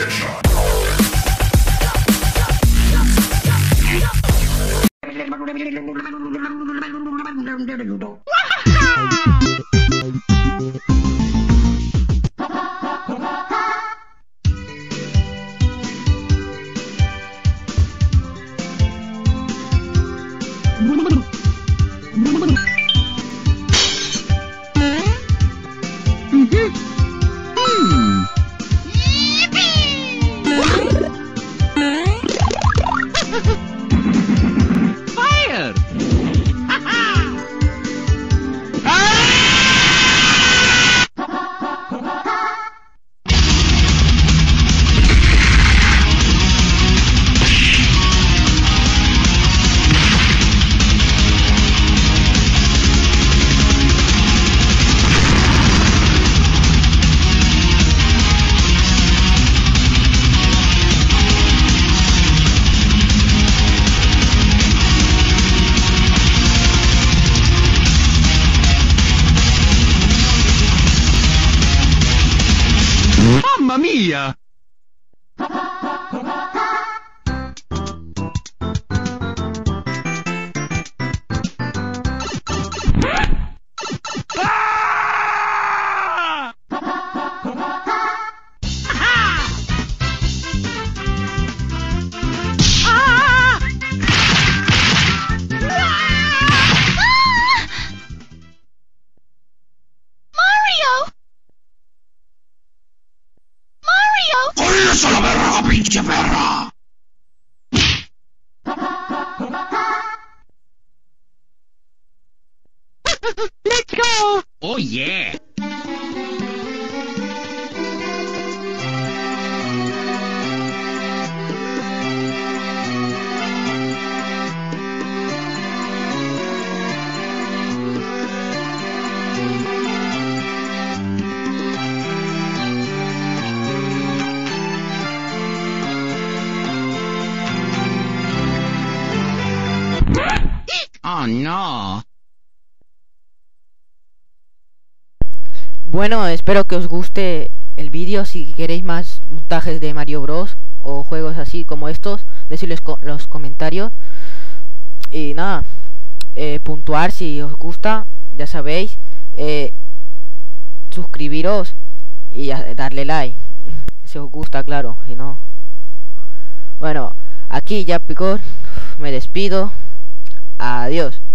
¡Mamma mía! ¡Corres a la verga, pinche perra! Let's go! ¡Oh, yeah! ¡Oh, no! Bueno, espero que os guste el vídeo. Si queréis más montajes de Mario Bros o juegos así como estos, decidles los comentarios. Y nada, puntuar si os gusta, ya sabéis, suscribiros y darle like si os gusta, claro, si no. Bueno, aquí ya Picor, me despido. Adiós.